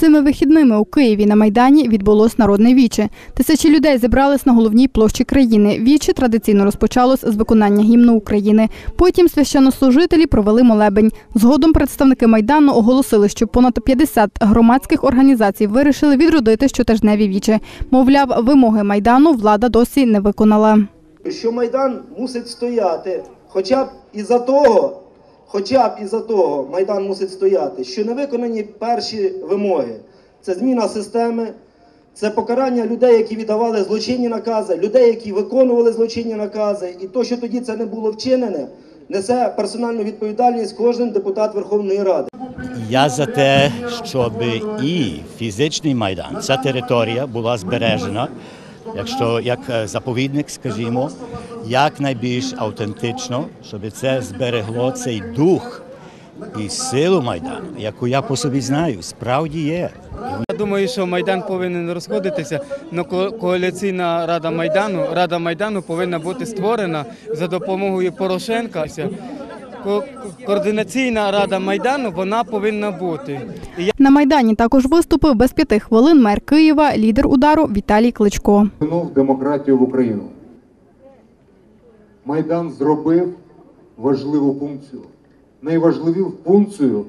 Цими вихідними у Києві на Майдані відбулось народне віче. Тисячі людей зібрались на головній площі країни. Віче традиційно розпочалось з виконання гімну України. Потім священнослужителі провели молебень. Згодом представники Майдану оголосили, що понад 50 громадських організацій вирішили відродити щотижневі віче. Мовляв, вимоги Майдану влада досі не виконала. Що Майдан мусить стояти, хоча б із-за того Майдан мусить стояти, що не виконані перші вимоги. Це зміна системи, це покарання людей, які віддавали злочинні накази, людей, які виконували злочинні накази. І то, що тоді це не було вчинене, несе персональну відповідальність кожен депутат Верховної Ради. Я за те, щоб і фізичний Майдан, ця територія була збережена, якщо як заповідник, скажімо, якнайбільш автентично, щоб це зберегло цей дух і силу Майдану, яку я по собі знаю, справді є. Я думаю, що Майдан повинен розходитися, але коаліційна Рада Майдану повинна бути створена за допомогою Порошенка. Координаційна Рада Майдану, вона повинна бути. На Майдані також виступив без 5 хвилин мер Києва, лідер «Удару» Віталій Кличко. Вернув демократію в Україну. Майдан зробив важливу функцію. Найважливішу функцію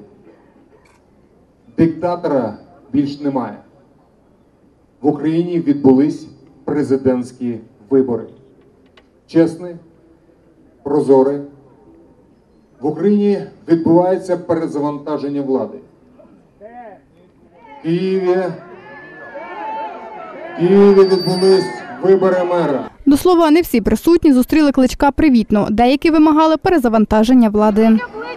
диктатора більш немає. В Україні відбулись президентські вибори. Чесні, прозорі. В Україні відбувається перезавантаження влади. В Києві відбулись вибори мера. До слова, не всі присутні зустріли Кличка привітно. Деякі вимагали перезавантаження влади.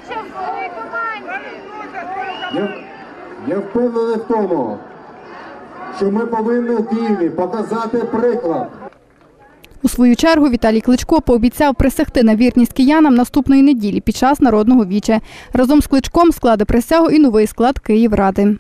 Я впевнений в тому, що ми повинні в Києві показати приклад. У свою чергу Віталій Кличко пообіцяв присягти на вірність киянам наступної неділі під час народного віче. Разом з Кличком складе присягу і новий склад Київради.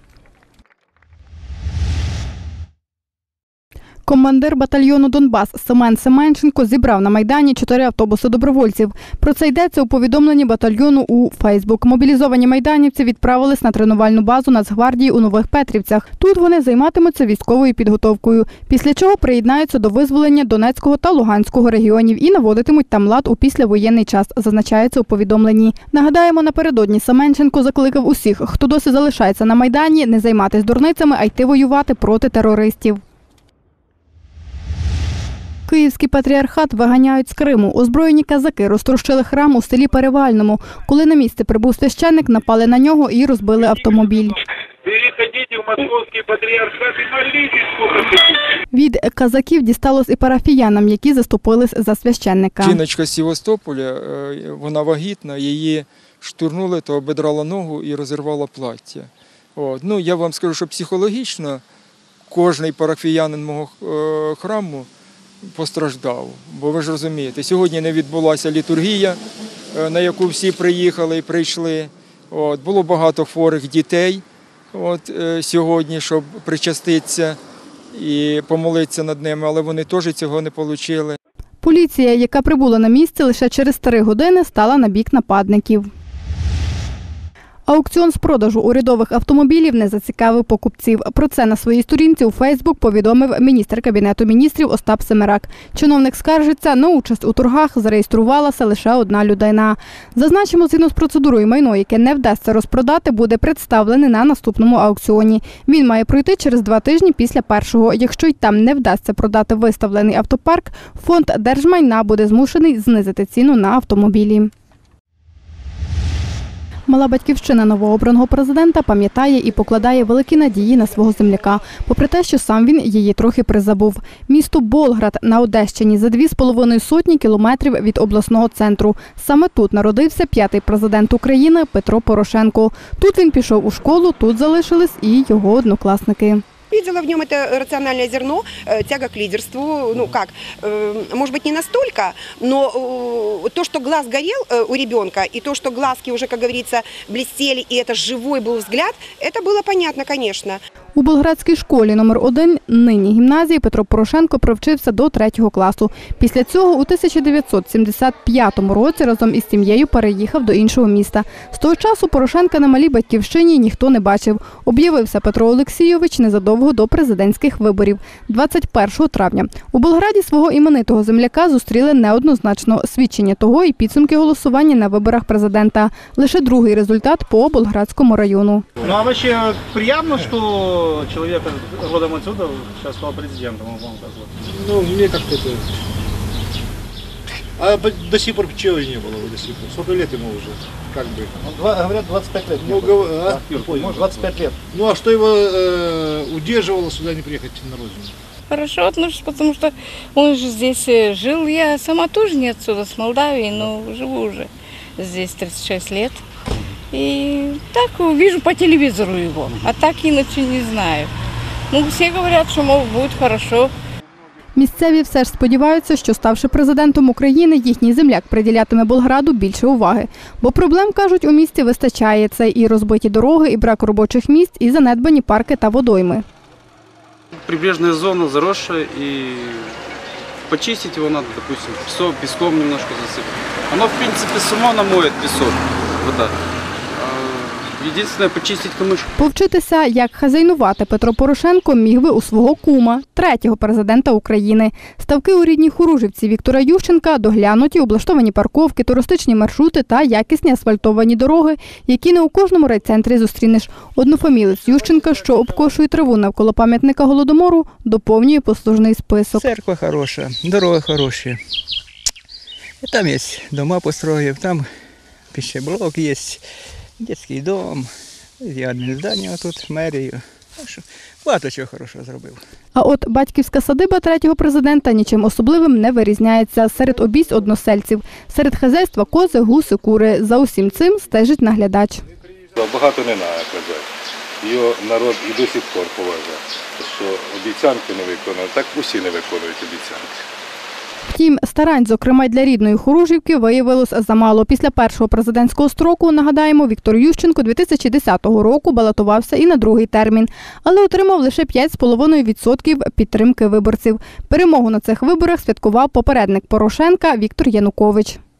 Командир батальйону «Донбас» Семен Семенченко зібрав на Майдані 4 автобуси добровольців. Про це йдеться у повідомленні батальйону у Фейсбук. Мобілізовані майданівці відправились на тренувальну базу Нацгвардії у Нових Петрівцях. Тут вони займатимуться військовою підготовкою, після чого приєднаються до визволення Донецького та Луганського регіонів і наводитимуть там лад у післявоєнний час, зазначається у повідомленні. Нагадаємо, напередодні Семенченко закликав усіх, хто досі залишається на Майдані, не займатися дурницями, а йти воювати проти терористів. Київський патріархат виганяють з Криму. Озброєні казаки розтрощили храм у селі Перевальному. Коли на місце прибув священник, напали на нього і розбили автомобіль. Переходите в московський патріархат і молитесь, сколько хотите. Від казаків дісталось і парафіянам, які заступились за священника. Жіночка з Севастополя, вона вагітна, її штурнули, то обідрала ногу і розірвала плаття. Я вам скажу, що психологічно кожний парафіянин мого храму постраждав, бо ви ж розумієте, сьогодні не відбулася літургія, на яку всі приїхали і прийшли. Було багато хворих дітей сьогодні, щоб причаститися і помолитися над ними, але вони теж цього не отримали. Поліція, яка прибула на місце лише через 3 години, стала на бік нападників. Аукціон з продажу урядових автомобілів не зацікавив покупців. Про це на своїй сторінці у Фейсбук повідомив міністр Кабінету міністрів Остап Семерак. Чиновник скаржиться, на участь у торгах зареєструвалася лише одна людина. Зазначимо, згідно з процедурою, майно, яке не вдасться розпродати, буде представлене на наступному аукціоні. Він має пройти через 2 тижні після першого. Якщо й там не вдасться продати виставлений автопарк, фонд держмайна буде змушений знизити ціну на автомобілі. Мала батьківщина новообраного президента пам'ятає і покладає великі надії на свого земляка, попри те, що сам він її трохи призабув. Місто Болград на Одещині за 2,5 сотні кілометрів від обласного центру. Саме тут народився 5-й президент України Петро Порошенко. Тут він пішов у школу, тут залишились і його однокласники. Видела в нем это рациональное зерно, тяга к лидерству, может быть, не настолько, но то, что глаз горел у ребенка, и то, что глазки уже, как говорится, блестели, и это живой был взгляд, это было понятно, конечно. У Болградській школі номер 1, нині гімназії, Петро Порошенко провчився до 3-го класу. Після цього у 1975 році разом із сім'єю переїхав до іншого міста. З того часу Порошенка на малій батьківщині ніхто не бачив. Об'явився Петро Олексійович незадовго до президентських виборів 21 травня. У Болграді свого іменитого земляка зустріли неоднозначно. Свідчення того і підсумки голосування на виборах президента. Лише другий результат по Болградському району. Ну а вообще приятно, что человек родом отсюда сейчас стал президентом? Ну, мне как-то это... А до сих пор чего и не было до сих пор? Сколько лет ему уже? Как бы? Говорят, 25 лет. Ну, Может, 25 лет. Ну, а что его удерживало сюда не приехать на родину? Хорошо отношусь, потому что он же здесь жил. Я сама тоже не отсюда, с Молдавии, но живу уже здесь 36 лет. И так вижу по телевизору его, а так иначе не знаю. Ну, все говорят, что, мол, будет хорошо. Місцеві все ж сподіваються, що, ставши президентом України, їхній земляк приділятиме Болграду більше уваги. Бо проблем, кажуть, у місті вистачає. Це і розбиті дороги, і брак робочих місць, і занедбані парки та водойми. Прибрежная зона заросшая, и почистить его надо, допустим, песком немножко засыпать. Оно, в принципе, само намоет песок, вода. Єдине – почистити камиш. Повчитися, як хазяйнувати Петро Порошенко міг би у свого кума, третього президента України. Ставки у рідній Хоружівці Віктора Ющенка доглянуті, облаштовані парковки, туристичні маршрути та якісні асфальтовані дороги, які не у кожному райцентрі зустрінеш. Однофамілець Ющенка, що обкошує траву навколо пам'ятника Голодомору, доповнює послужний список. Церква хороша, дороги хороші. Там є дома построїв, там пищеблок є. Дитячий дом, з'єднане здання тут, мерію. Багато чого хорошого зробив. А от батьківська садиба третього президента нічим особливим не вирізняється. Серед обійсть односельців. Серед хазяйства кози, гуси, кури. За усім цим стежить наглядач. Багато не треба казати. Його народ і до сих пор поважає, що обіцянки не виконують. Так усі не виконують обіцянки. Втім, старань, зокрема й для рідної Хоружівки, виявилось замало. Після першого президентського строку, нагадаємо, Віктор Ющенко 2010 року балотувався і на другий термін, але отримав лише 5,5% підтримки виборців. Перемогу на цих виборах святкував попередник Порошенка Віктор Янукович.